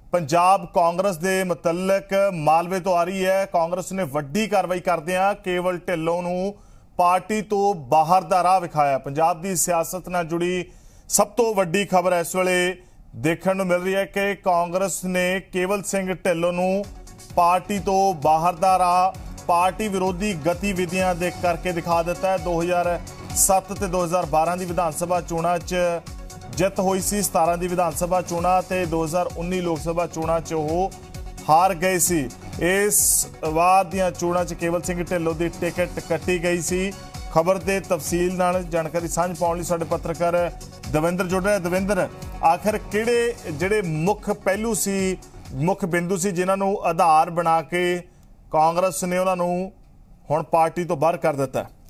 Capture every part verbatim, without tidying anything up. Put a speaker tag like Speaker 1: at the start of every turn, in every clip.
Speaker 1: पंजाब कांग्रेस के मुतलक मालवे तो आ रही है। कांग्रेस ने वड्डी कार्रवाई करदियां केवल ढिल्लों नूं पार्टी तो बाहर दा राह विखाया। पंजाब की सियासत नाल जुड़ी सब तो वड्डी खबर इस वेले देखण नूं मिल रही है कि कांग्रेस ने केवल सिंह ढिल्लों नूं पार्टी तो बाहर दा राह पार्टी विरोधी गतिविधियां दे करके दिखा दिता है। दो हज़ार सत्त ते दो हज़ार बारह की विधान सभा चोणां च जित हुई सी, सतारह की विधान सभा चोणां ते दो हज़ार उन्नी लोक सभा चोणां च वो हार गए सी। इस वार दीआं चोणां च केवल सिंह ढिल्लों की टिकट कट्टी गई सी। खबर के तफसील नाल जानकारी साझ पाउण लई साडे पत्रकार दविंदर जुड़ रहे। दविंदर, आखिर किहड़े जिहड़े मुख पहलू सी, मुख बिंदु सी जिन्हां नूं आधार बना के कांग्रेस ने उन्हां नूं हुण पार्टी तो बाहर कर दिता है?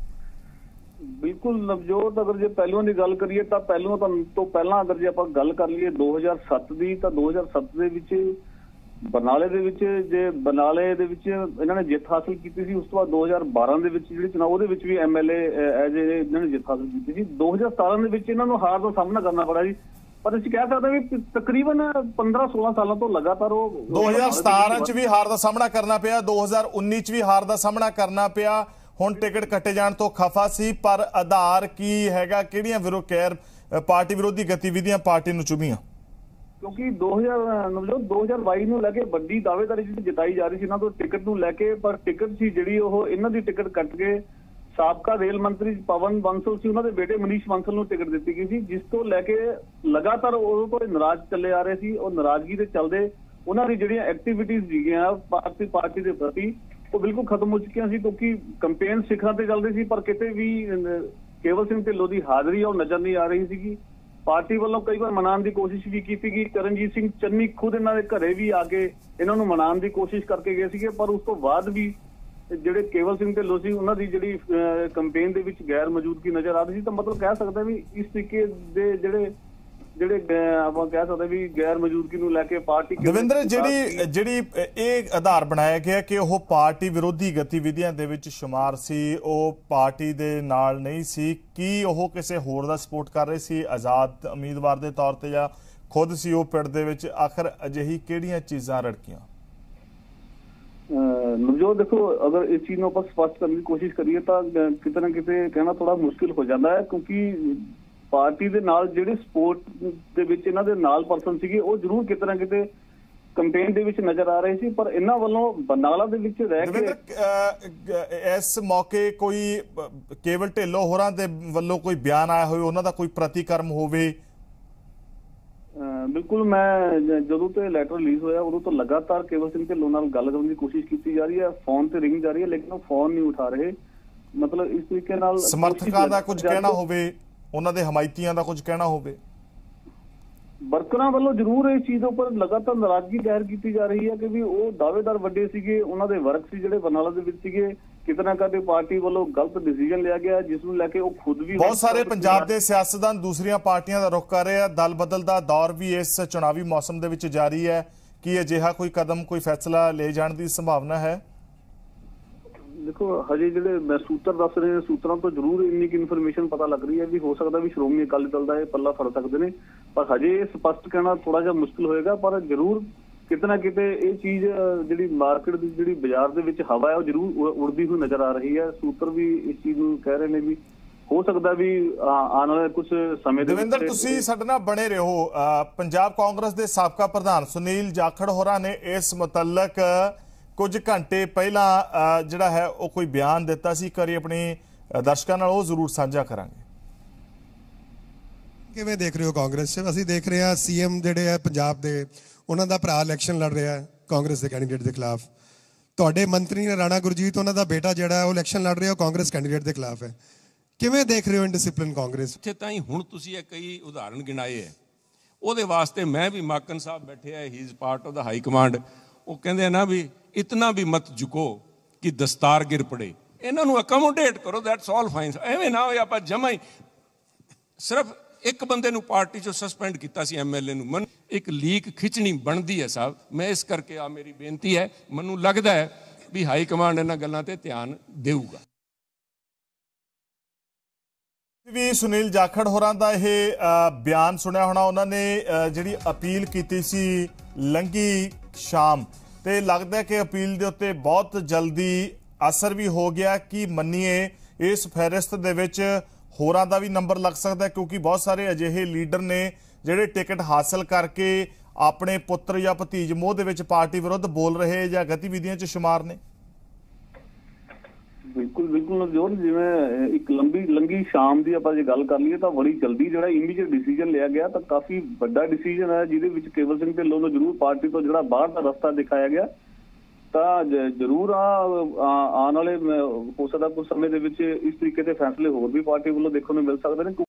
Speaker 2: बिल्कुल नवजोत, अगर जे पहलुओं की गल करिए तो पहलुओं तो पहला अगर जे आपां गल कर लीए दो हज़ार सत्त की, तो दो हज़ार सत्त दे विच बरनाले दे विच जे बरनाले दे विच इन्हां ने जित हासिल की सी। उस तो बाद दो हज़ार बारह दे विच जिहड़े चुनाव उहदे विच भी एम एल ए एज ए इन्हां ने जित हासिल की सी। दो हज़ार सतारह दे विच इन्हां नूं हार दा सामना करना पड़ा जी। पर असीं कह सकते भी तकरीबन पंद्रह सोलह सालों तो लगातार
Speaker 1: दो हज़ार सतारह च भी हार का सामना करना पिया, दो हज़ार उन्नी च भी हार का सामना करना पिया। हुण टिकट कट्टे जाण तो खफा सी, पर आधार की हैगा, किहड़ियां विरोध गैर पार्टी विरोधी गतिविधियां पार्टी नूं चुभीआं?
Speaker 2: क्योंकि दो हज़ार नवजोत दो हज़ार बाई नूं लैके वड्डी दावेदारी जिताई जा रही सी इन्हां तों टिकट नूं लैके, पर टिकट सी जिहड़ी ओह इन्हां दी टिकट कट के साबका रेल मंत्री पवन बंसल सी उन्हां दे बेटे मनीष बंसल नूं टिकट दित्ती गई सी, जिस तो लैके लगातार उदों तो नाराज चले आ रहे सी। और नाराजगी दे चलदे उन्हां दी जिहड़ियां एक्टिविटीज़ सीगीआं पार्टी पार्टी दे प्रति वो बिल्कुल खत्म हो चुकियां सी, क्योंकि कंपेन सिखरां ते चलदी सी, पर किते भी केवल सिंह ढिल्लों की हाज़री और नज़र नहीं आ रही सी। पार्टी वालों कई बार मनाने की कोशिश भी की गई। करणजीत सिंह चन्नी खुद इन्हां दे घरे भी आके इन्हां नूं मनाने की कोशिश करके गए सी, पर उस तो बाद भी जिहड़े केवल सिंह ढिल्लों सी उन्हां दी जिहड़ी कंपेन दे विच गैर मौजूदगी नज़र आ रही सी। तो मतलब कह सकते भी इस तरीके दे जिहड़े ਜਿਹੜੇ ਆਪਾਂ ਕਹਿ ਸਕਦੇ ਵੀ ਗੈਰ ਮੌਜੂਦਗੀ ਨੂੰ ਲੈ ਕੇ ਪਾਰਟੀ
Speaker 1: ਦਵਿੰਦਰ ਜਿਹੜੀ ਜਿਹੜੀ ਇਹ ਆਧਾਰ ਬਣਾਇਆ ਗਿਆ ਕਿ ਉਹ ਪਾਰਟੀ ਵਿਰੋਧੀ ਗਤੀਵਿਧੀਆਂ ਦੇ ਵਿੱਚ ਸ਼ੁਮਾਰ ਸੀ, ਉਹ ਪਾਰਟੀ ਦੇ ਨਾਲ ਨਹੀਂ ਸੀ। ਕੀ ਉਹ ਕਿਸੇ ਹੋਰ ਦਾ ਸਪੋਰਟ ਕਰ ਰਹੇ ਸੀ ਆਜ਼ਾਦ ਉਮੀਦਵਾਰ ਦੇ ਤੌਰ ਤੇ, ਜਾਂ ਖੁਦ ਸੀ ਉਹ ਪਿੰਡ ਦੇ ਵਿੱਚ? ਆਖਰ ਅਜਿਹੀ ਕਿਹੜੀਆਂ ਚੀਜ਼ਾਂ ਰੜਕੀਆਂ?
Speaker 2: नवजोत देखो, अगर इस चीज ਨੂੰ ਆਪਾਂ ਸਪਸ਼ਟ ਕਰਨ ਦੀ ਕੋਸ਼ਿਸ਼ ਕਰੀਏ ਤਾਂ ਕਿਤੇ ਨਾ ਕਿਤੇ ਕਹਿਣਾ ਥੋੜਾ ਮੁਸ਼ਕਿਲ ਹੋ ਜਾਂਦਾ ਹੈ, ਕਿਉਂਕਿ पार्टी दे नाल जिहड़े सपोर्ट दे विच इन्हां दे नाल पर्सन सीगे वो जरूर किते ना किते कंपेन दे विच नजर आ रहे सी, पर इन्हां वल्लों बरनाला दे विच रह के
Speaker 1: इस मौके कोई केवल ढिल्लों होरां दे वल्लों कोई बयान आया होवे, उन्हां दा कोई प्रतिकर्म होवे?
Speaker 2: बिल्कुल, मैं जदों तो लैटर रिलीज होया उदों तो लगातार केवल सिंह ढिल्लों नाल गल करन दी कोशिश की जा रही है। फोन ते रिंग जा रही है, लेकिन वो फोन नहीं उठा रहे। मतलब इस तरीके नाल
Speaker 1: समर्थकां दा कुछ कहना होवे, ਉਹਨਾਂ ਦੇ ਹਮਾਇਤੀਆਂ ਦਾ ਕੁਝ ਕਹਿਣਾ ਹੋਵੇ?
Speaker 2: ਵਰਕਰਾਂ ਵੱਲੋਂ ਜ਼ਰੂਰ ਇਸ ਚੀਜ਼ ਉੱਪਰ ਲਗਾਤਾਰ ਨਾਰਾਜ਼ਗੀ ਜ਼ਾਹਿਰ ਕੀਤੀ ਜਾ ਰਹੀ ਹੈ ਕਿ ਵੀ ਉਹ ਦਾਅਵੇਦਾਰ ਵੱਡੇ ਸੀਗੇ, ਉਹਨਾਂ ਦੇ ਵਰਕ ਸੀ ਜਿਹੜੇ ਬਰਨਾਲਾ ਦੇ ਵਿੱਚ ਸੀਗੇ, ਕਿਤੇ ਨਾ ਕਿਤੇ ਪਾਰਟੀ ਵੱਲੋਂ ਗਲਤ ਡਿਸੀਜਨ ਲਿਆ ਗਿਆ, ਜਿਸ ਨੂੰ ਲੈ ਕੇ ਉਹ ਖੁਦ ਵੀ
Speaker 1: ਬਹੁਤ ਸਾਰੇ ਪੰਜਾਬ ਦੇ ਸਿਆਸਤਦਾਨ ਦੂਸਰੀਆਂ ਪਾਰਟੀਆਂ ਦਾ ਰੁਖ ਕਰ ਰਹੇ ਆ। ਦਲ ਬਦਲ ਦਾ ਦੌਰ ਵੀ ਇਸ ਚੁਣਾਵੀ ਮੌਸਮ ਦੇ ਵਿੱਚ ਜਾਰੀ ਹੈ। ਕੀ ਅਜਿਹਾ ਕੋਈ ਕਦਮ, ਕੋਈ ਫੈਸਲਾ ਲੈ ਜਾਣ ਦੀ ਸੰਭਾਵਨਾ ਹੈ?
Speaker 2: देखो, हजे जिहड़े सूत्र दस रहे सूत्रों तो जरूर इन्नी की इन्फॉर्मेशन पता लग रही है भी हो सकता भी श्रोमणी अकाली दल का पल्ला फड़ सकते हैं, पर हजे स्पष्ट कहना थोड़ा जिहा मुश्किल होएगा। पर जरूर किते ना किते ये चीज़ जिहड़ी मार्केट दी जिहड़ी बाजार दे विच हवा है वो जरूर उड़दी हुई नज़र आ रही है। सूत्र भी इस चीज़ नूं कह रहे हैं भी हो सकता भी आने वाले कुछ समय।
Speaker 1: दविंदर, तुसीं साडे नाल बने रहो। पंजाब कांग्रेस के साबका प्रधान सुनील जाखड़ होरां ने इस मुतलक कुछ घंटे पहला जिहड़ा है वो कोई बयान दिता सी, करी अपने दर्शकों नाल वो जरूर साझा करांगे।
Speaker 3: किवें देख रहे हो कांग्रेस च? असीं देख रहे हैं सीएम जिहड़े है पंजाब दे उन्हां दा भरा इलैक्शन लड़ रहा है कांग्रेस के कैंडीडेट के खिलाफ। तुहाडे मंत्री ने राणा गुरजीत उन्हां दा बेटा जिहड़ा है वो इलैक्शन लड़ रहा है कांग्रेस कैंडीडेट के खिलाफ है। किवें देख रहे हो इनडिसिप्लिन कांग्रेस?
Speaker 4: ਇੱਥੇ ਤਾਈਂ ਹੁਣ ਤੁਸੀਂ ਇਹ ਕਈ ਉਦਾਹਰਣ ਗਿਣਾਏ ਹੈ, ਉਹਦੇ ਵਾਸਤੇ ਮੈਂ ਵੀ ਮਾਕਨ ਸਾਹਿਬ ਬੈਠੇ ਆ, he is part of the high command. ਉਹ ਕਹਿੰਦੇ ਨਾ ਵੀ इतना भी मत झुको कि दस्तार गिर पड़े, इन्हों अकोमोडेट करो, दैट्स ऑल फाइन। एवें ना होए आपां जमा ही सिर्फ एक बंदे नूं पार्टी चों सस्पेंड कीता सी, एम एल ए नूं। मन एक लीक खिंचनी बनती है साहब। मैं इस करके आ मेरी बेनती है, मैनूं लगदा है भी हाई कमांड इन्हां गल्लां ते ध्यान देऊगा।
Speaker 1: भी सुनील जाखड़ होरां दा यह बयान सुनिया होना, उन्होंने जिहड़ी अपील कीती सी ਲੰਘੀ ਸ਼ਾਮ ਤੇ ਲੱਗਦਾ ਕਿ ਅਪੀਲ ਦੇ ਉੱਤੇ ਬਹੁਤ ਜਲਦੀ ਅਸਰ ਵੀ ਹੋ ਗਿਆ। ਕਿ ਮੰਨੀਏ ਇਸ ਫਹਿਰਿਸਤ ਦੇ ਵਿੱਚ ਹੋਰਾਂ ਦਾ ਵੀ ਨੰਬਰ ਲੱਗ ਸਕਦਾ, ਕਿਉਂਕਿ ਬਹੁਤ ਸਾਰੇ ਅਜਿਹੇ ਲੀਡਰ ਨੇ ਜਿਹੜੇ ਟਿਕਟ ਹਾਸਲ ਕਰਕੇ ਆਪਣੇ ਪੁੱਤਰ ਜਾਂ ਭਤੀਜ ਮੋਹ ਦੇ ਵਿੱਚ ਪਾਰਟੀ ਵਿਰੁੱਧ ਬੋਲ ਰਹੇ ਜਾਂ ਗਤੀਵਿਧੀਆਂ 'ਚ ਸ਼ੁਮਾਰ ਨੇ।
Speaker 2: ਬਿਲਕੁਲ ਬਿਲਕੁਲ ਨਵਜੋਤ, ਜਿਵੇਂ ਇੱਕ ਲੰਬੀ ਲੰਗੀ ਸ਼ਾਮ ਦੀ ਆਪਾਂ ਜੇ ਗੱਲ ਕਰ ਲਈਏ ਤਾਂ ਬੜੀ ਜਲਦੀ ਜਿਹੜਾ ਇਮੀਡੀਏਟ ਡਿਸੀਜਨ ਲਿਆ ਗਿਆ ਤਾਂ ਕਾਫੀ ਵੱਡਾ ਡਿਸੀਜਨ ਹੈ, ਜਿਹਦੇ ਵਿੱਚ ਕੇਵਲ ਸਿੰਘ ਢਿੱਲੋਂ ਨੂੰ ਜ਼ਰੂਰ ਪਾਰਟੀ ਤੋਂ ਜਿਹੜਾ ਬਾਹਰ ਦਾ ਰਸਤਾ ਦਿਖਾਇਆ ਗਿਆ। ਤਾਂ ਜ਼ਰੂਰ ਆ ਆਉਣ ਵਾਲੇ ਹੋ ਸਕਦਾ ਕੁਝ ਸਮੇਂ ਦੇ ਵਿੱਚ ਇਸ ਤਰੀਕੇ ਦੇ ਫੈਸਲੇ ਹੋਰ ਵੀ ਪਾਰਟੀ ਵੱਲੋਂ ਦੇਖਣ ਨੂੰ ਮਿਲ ਸਕਦੇ ਨੇ।